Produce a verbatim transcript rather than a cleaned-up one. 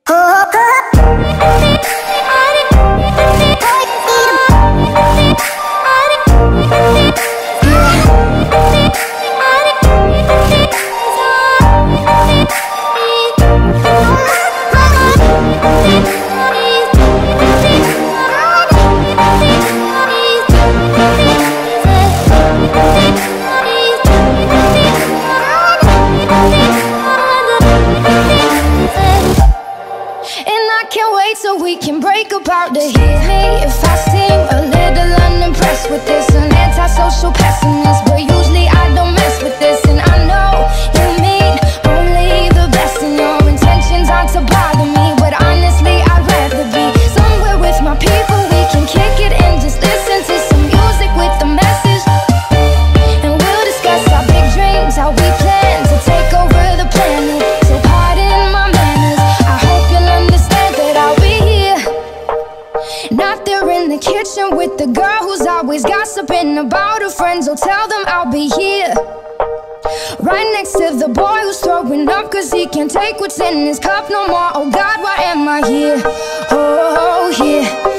So we can break apart to hear me if I seem a little unimpressed with this. An antisocial pessimist, but usually I don't mess with this. And I know you mean only the best, and your intentions aren't to bother me. But honestly, I'd rather be somewhere with my people. We can kick it and just listen to some music with a message. And we'll discuss our big dreams, how we plan to take over the planet. So pardon my manners, I hope you'll understand that I'll be not there in the kitchen with the girl who's always gossiping about her friends. Oh, tell them I'll be here, right next to the boy who's throwing up cause he can't take what's in his cup no more. Oh God, why am I here? Oh, yeah.